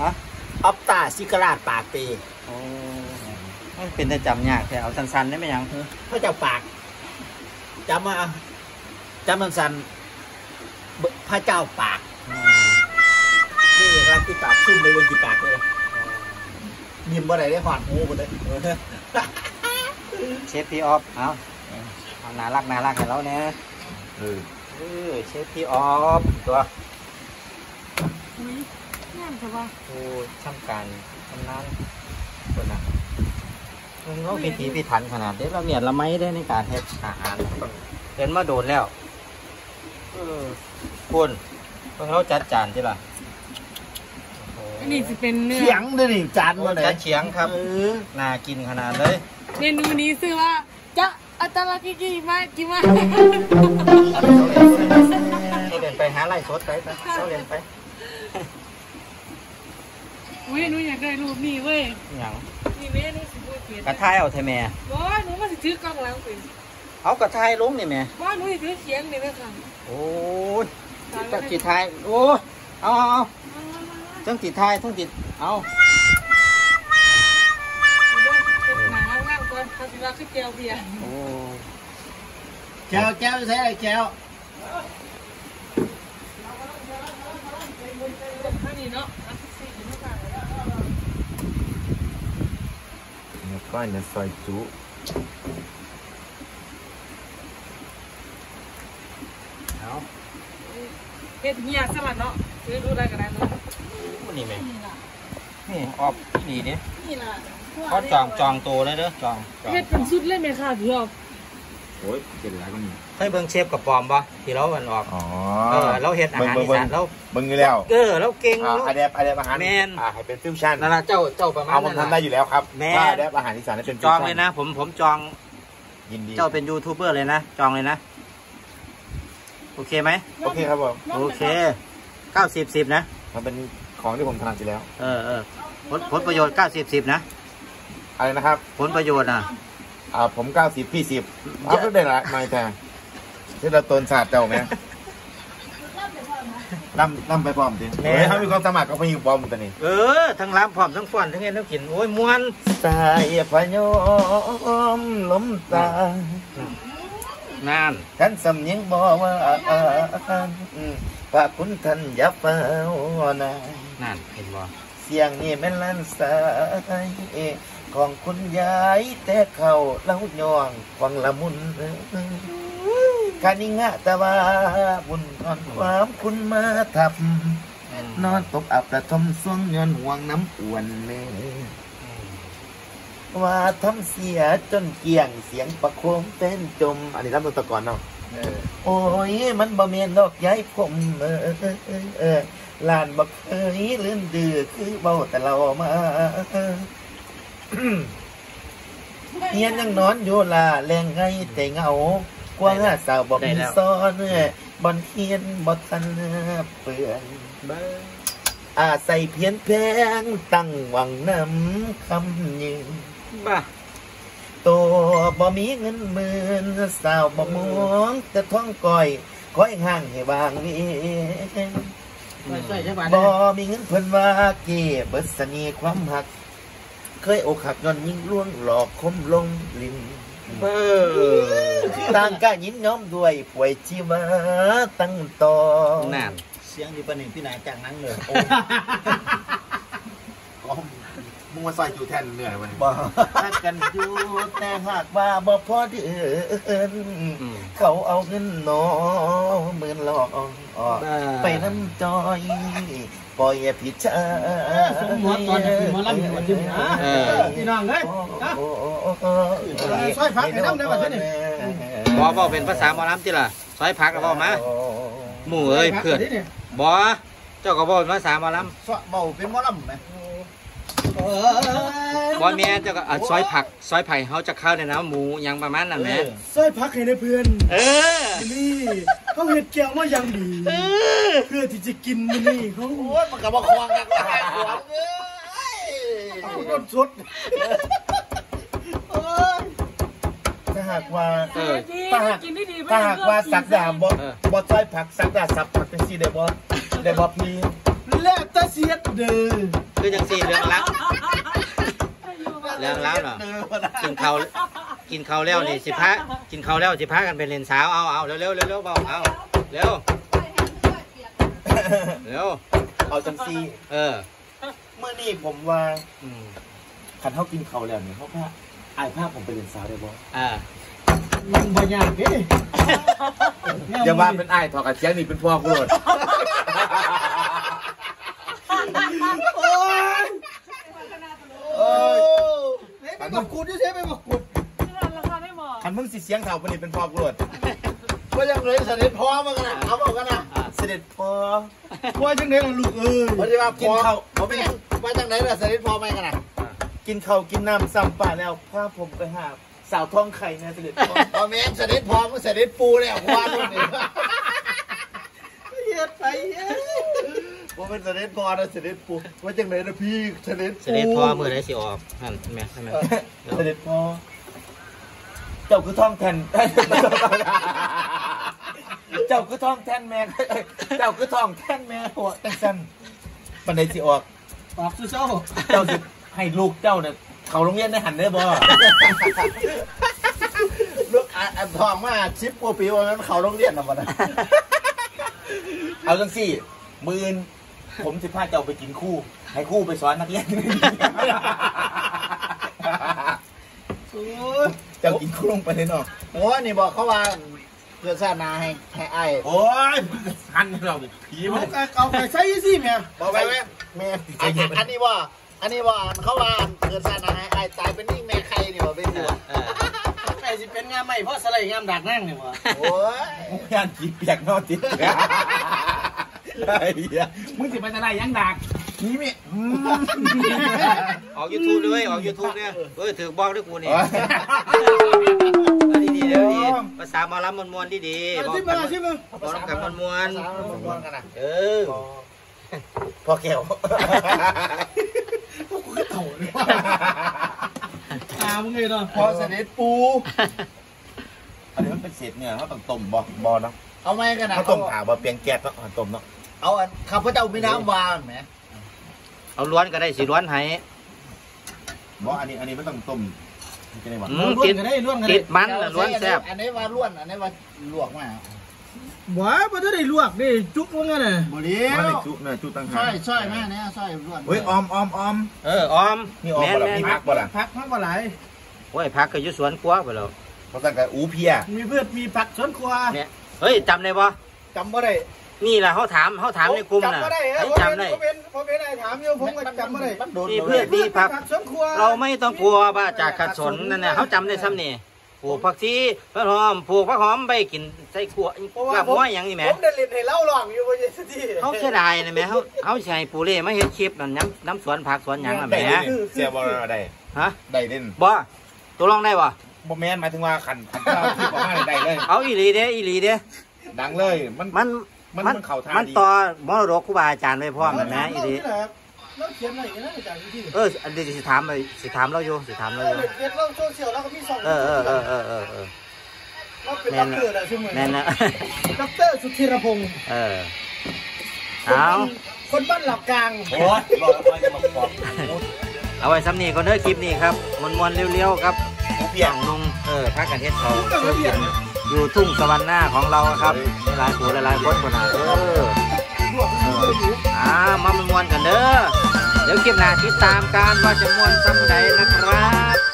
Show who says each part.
Speaker 1: ฮะ
Speaker 2: ออฟตาซิกราดปากปี
Speaker 1: โอ้ไม่เป็นแต่จำยากแต่เอาสั้นๆได้ไหมยัง
Speaker 2: พระเจ้าปากจำมันสั้นพระเจ้าปากนี่รักที่ปากซุ่มเลยบนที่ปากเลยยิ้มบ่ได้ได้หอดหูหมดเลย
Speaker 1: เชฟพี่ออฟเอาน่ารักให้เราเนี่ยเชฟพี่ออฟตัว
Speaker 3: งามใช่ปะ
Speaker 1: โอ้ช่างการทำนานคนน่ะเราพิถีพิถันขนาดนี้เราเนี่ยละไม่ได้ในการเฮ็ดอาหารเห็นมาโดนแล้วคุณเราจัดจานใช่ป่ะ
Speaker 3: อันนี้จะเป็นเนื้อ
Speaker 2: เฉียงด้วยนี่จานมาไหน
Speaker 1: จัดเฉียงครับน่ากินขนาดเลย
Speaker 3: เมนูนี้ชื่อว่าจะอัตรากิมา
Speaker 1: เราเดินไปหาไล่สดไปเราเดินไป
Speaker 3: เว้ยหนูอยากได้รูปนี้เว้ย
Speaker 1: อย่าง
Speaker 3: นี่แม่หนูสิบูเกียร
Speaker 1: กระทายเอาเทแม่
Speaker 3: บ่หนูมาสิถือกล้องหลังเป็น
Speaker 1: เอากระทายล้มนี่แม่
Speaker 3: บ่หนูสิถือเขียงนี่แม่ค่ะ
Speaker 1: โอ้ยจังติดทายโอ้เอาจังติดทายทั้งติดเอา
Speaker 3: หนาง่างก่อนเขาสิว่าคือแก้วเบียร์
Speaker 1: โอ้
Speaker 2: แก้วใช่ไหมแก้ว
Speaker 3: นี่เนาะ
Speaker 2: ก้อยเนี่ยซอยจุ
Speaker 1: เอา
Speaker 3: เฮ็ดเหี้ยสลัดเนาะซื้อดูได้ก็ได้เนาะ
Speaker 1: นี่แม่นี่ออกดีดิ
Speaker 3: นี่ล่ะ
Speaker 1: เขาจองตัวเลยเด้อจอง
Speaker 3: เฮ็ดเป็นชุดเลยแม่ค่ะพี่ออก
Speaker 2: โอ้ยเจ็ดหลายกว่านี้
Speaker 1: เคยเบิ่งเชฟกับปอมป่ะที่เรามันออกเราเฮ็ดอาหารอีสานเรา
Speaker 2: เบิ่งอยู่แล้ว
Speaker 1: เราเก่ง
Speaker 2: อาแดบอาหาร
Speaker 1: แมน
Speaker 2: ให้เป็นฟิวชั่น
Speaker 1: นั่นล่ะเจ้าประมาณ
Speaker 2: นั้นผมทำได้อยู่แล้วครับ
Speaker 1: แม่
Speaker 2: อาแดบอาหารอีสานเป็น
Speaker 1: จองเลยนะผมจอง
Speaker 2: ยินดี
Speaker 1: เจ้าเป็นยูทูบเบอร์เลยนะจองเลยนะโอเคไหม
Speaker 2: โอเคครับผม
Speaker 1: โอเค90-10นะ
Speaker 2: มันเป็นของที่ผมถนัดอยู่แล้ว
Speaker 1: ผลประโยชน์90-10นะ
Speaker 2: อะไรนะครับ
Speaker 1: ผลประโยชน์
Speaker 2: ผม90พี่10เอาก็ได้ละไม่แต่ที่เราตนศาสตร์เจ้าไหมล่ำไปพร้อมดิถ้ามีความสมัครก็ไปอยู่พร้อมตัวนี้
Speaker 1: ทั้งล้ำพร้อมทั้งฟ้อนทั้งเห็นทั้งกินโอ้ยม้วน
Speaker 2: สายพยมล้มตา
Speaker 1: นั่น
Speaker 2: ท่านสำเนียงบอกว่าพระคุณท่านยับเฝ้านา
Speaker 1: นั่นเห็นบ่
Speaker 2: เสียงนี่แม่นลั่นสายของคุณยายแต่เขาเล่าย่องฟังละมุนกานิงะตะวาบุญทอนความคุณมาทับนอนตบอับประทมส่วงย้อนห่วงน้ำอ้วนว่าทำเสียจนเกี่ยงเสียงประโคมเป็นจมอันนี้รับตัวตะกอนเนาะโอ้ยมันบ่เมียนดอกย้ายผมลานบ่เคยลื่นดื้อคือเบาแต่เรามาเฮียนยังนอนอยู่ลาแรงไงแต่เงากว่าสาวบ่มีซ้อนบ่เฮียนบ่ทันเปื่อนใส่เพียนแพงตั้งหวังน้ำคำยืน
Speaker 1: บ้า
Speaker 2: ตัวบ่มีเงินหมื่นสาวบ่มองแต่ท้องก้อยก้อยห่างให้บางนี้บ่มีเงินเพิ่นว่าเก็บเบิดเสน่ห์ความหักเคยอกหักย้อนยิ่งล่วงหลอกคมลงลิ้นต่างก็ยินย้อมด้วยป่วยชีวะตั้งต่อ
Speaker 1: นั่น
Speaker 2: เสียงอยู่ปะนี่พี่นายจากนั้นเลยมึงมาใส่จูแทนเหนื่อยวันบ่รักกันอยู่แต่หากว่าบ่พอเดือนเขาเอาเงินน้อหมื่นหลอกไปน้ำจอยปล่อยผิดชา
Speaker 4: หมอตอนจะมาล้ำวันที่พี่น้องเลยซอยพักให้น้ำได้ป่ะเนี่ย
Speaker 1: บ่เป็นภาษาหมอลำที่ล่ะซอยพักกับบ่มาหมู่เอ้ยเพื่อนบ่เจ้าก็บ่เป็นภาษาหมอล
Speaker 2: ำเบาเป็นหมอลำไหม
Speaker 1: บอยแม่เจ้าก็ซอยผักซอยไผ่เขาจะเข้าในน้ำหมูยังประมาณนั้นแหละ
Speaker 4: ซอยผักให้ในเพื่อนนี่เขาเห็ดแก้วมาอย่างดีเพื่อที่จะกินนี่เขา
Speaker 2: โอ้ยมันกับมาควงกันได้หัวรถชุดถ้าหากว่าสักดาบบ่ซอยผักสักดาสับผักเป็นสีเดบอพี่
Speaker 4: แล้วแต่าเสียดเด้อ
Speaker 1: คือจังสี่เรื่องแล้วเรื่องแล้วเนาะกินเขาแล้วนี่สิพากินเขาแล้วสิพากันไปเล่นสาวเอาเร็วเบาเอาเร็ว
Speaker 2: เอาจังซี่เมื่อนี่ผมว่าคันเขากินเขาแล้วเนี่ยเขาพาไอ้ภาพผมไปเรียนสาวได้บ่
Speaker 4: มันบ่ยากเด้
Speaker 2: อย่าว่าเป็นไอ้ถอดกระเทียงนี่เป็นพ่อกูโลด
Speaker 4: ไปบอกกูดิใช่ไปบอกกู
Speaker 2: คันมึงสิเสียงเท่าปนิเป็นพ่อกูโลดว่าจังเลยเสด็จพ่อมากันนะเอาบอกกันนะเสด็จพ่อ
Speaker 4: ว่าจังไหนล่ะลูก
Speaker 2: ว่าจะว่ากินข้าวเขาไม่ว่าจังไหนล่ะเสด็จพ่อมากันนะกินข้าวกินน้ำซ้ำป่าแล้วพาผมไปหาสาวท้องไข่นะเสด็จพ่อพอแม่เสด็จพ่อก็เสด็จปูแล้วว่าลูกนี่
Speaker 4: เฮ็ดไป
Speaker 2: ว่าเป็นเสด็จพ่อนะเสด็จปูว่าจังไหนนะพี่เสด็จ
Speaker 1: พ่อมือไหนสิออกนั่นแม่ใช่ไหม
Speaker 2: เสด็จพ่อเจ้าคือท้องแทนเจ้าคือท้องแทนแม่เจ้าคือท้องแทนแม่หัวแต่สั้นปันใดสิออก
Speaker 4: สู้เจ้า
Speaker 2: สิให้ลูกเจ้าเนี่ยเขาโรงเรียนได้หันได้บ่ลูกอันทองมาชิปปีวันนั้นเขาโรงเรียนนะบ่นะเอาจังสิมือผมสิพาเจ้าไปกินคู่ให้คู่ไปสอนนักเรียนเจ้ากินคู่ลงไปเลยเนาะ
Speaker 5: โอ้นี่บอกเขาว่าเพื่อชาตินาให้ไอ้
Speaker 2: โอ้ยหันเราผี
Speaker 4: มันเอาไปใส่สิแม่
Speaker 5: บอกไปแม่อันนี้ว่าเขาว่าเพื่อชาตินาให้ไอ้ตายเป็นนี่แม่ใครนี่ว่าเป็นตัว
Speaker 4: ไอ้สิเป็นงามไม่เพราะสไลงามดักนั่งนี่ว่า
Speaker 5: โอ้ย
Speaker 2: งานจีเปียกนอติไอ้เหี้ย
Speaker 4: มึงสิเป็นอะไรยังดัก
Speaker 2: นี่มิ
Speaker 1: ออก YouTube ด้วยออก YouTube เนี่ยถือบอกด้วยกูนี่ดีภาษาหมอลำมวนๆดี
Speaker 4: บอก
Speaker 1: กันมวน
Speaker 5: กันนะ
Speaker 2: พอแก้ว
Speaker 4: พวกกูก็เต่าเลยมึงไงเนาะ
Speaker 2: พอเสด็จปูอันนี้มันเป็นเศษเนี่ยเขาต้องต้มบอเนาะ
Speaker 5: เอาไหมกันนะ
Speaker 2: เขาต้มขาบอเปลี่ยนแก๊สเนาะต้มเนาะ
Speaker 5: เอาข้าพเจ้ามีน้ำวานไหม
Speaker 1: เอาล้วนก็ได้สิล้วนให้
Speaker 2: บออันนี้ไม่ต้องต้มจะได้หวาน
Speaker 1: ติดมันล้วนแซ่บ
Speaker 5: อันนี้ว่าล้วนอันนี้ว่าลวกมา
Speaker 4: ว้าบ่ได้ลวกดิจุกว่าไงน่ะ
Speaker 5: บ่ดี
Speaker 2: จุกเนี่ยจุกตั้งห
Speaker 5: ากใช่แม่เนี่ยใช่ล้วน
Speaker 2: เฮ้ยออม
Speaker 1: ออม
Speaker 2: นี่ออมบ่ล่ะมีผักบ่ล่ะ
Speaker 4: ผักบ่หลาย
Speaker 1: โอ้ยผักก็อยู่สวนครัวไปแล้ว
Speaker 2: เพราะตั้งแต่อูเพีย
Speaker 4: มีเพื่อนมีผักสวนครัว
Speaker 1: เนี่ยเฮ้ยจำได้บ่
Speaker 5: จำบ่ได้
Speaker 1: นี่แหละเขาถามในกลุ่มน่ะให้จำได้
Speaker 4: ผมเป็นไอ้ถามอยู่ผมก็จำบ่ได้
Speaker 1: มีเพื่อนมีผักเราไม่ต้องกลัวว่าจากขัดสนนั่นน่ะเขาจำได้ซ้ำนี่ปลูกผักชีผักหอมปลูกผักหอมไปกินใส่ขวดกระเพาะอย่างนี้แหม
Speaker 5: ผมได้เล่นให้เล่าหลองอยู่บนเยสตี้
Speaker 1: เขาเสียดายนะแม่เขาใช้ปูเล่ไม่เห็นคลิปนั่นน้ำสวนผักสวนอย่างอ่ะแม่
Speaker 2: เสียบอลได้
Speaker 1: ฮะ
Speaker 2: ได้เล่น
Speaker 1: บ่ตัวลองได้บ่
Speaker 2: บ่แม่นหมายถึงว่าขันข้าวที่ประมาณได้เลย
Speaker 1: เอาอีหลีเด้
Speaker 2: ดังเลยมันเข่าทาง
Speaker 1: มันต่อมรดกครูบาอาจารย์ไว้พร้อมนะอีหลีอันนี้สิถามเราอยู่
Speaker 4: เขียนเราโซเชียลแล้วก็มี2เราเป็นด็อกเตอร์นะใช่ไหม
Speaker 1: แม่นนะ
Speaker 4: ด็อกเตอร์สุธีรพงศ์
Speaker 1: เอา
Speaker 4: คนบ้านหลักกลาง
Speaker 2: โอ้ย
Speaker 1: เอาไว้ซ้ำนี่ก่อนเด้อคลิปนี้ครับมวนๆเลี้ยวๆครับ
Speaker 2: เปียก
Speaker 1: นุ่งพักกันเฮ็ดเขาอยู่ทุ่งสวรรค์หน้าของเราครับหลายผู้หลายคนคนหนามามวนกันเด้อเดี๋ยวคลิปหน้าติดตามการว่าจะมวนซ้ำใดนะครับ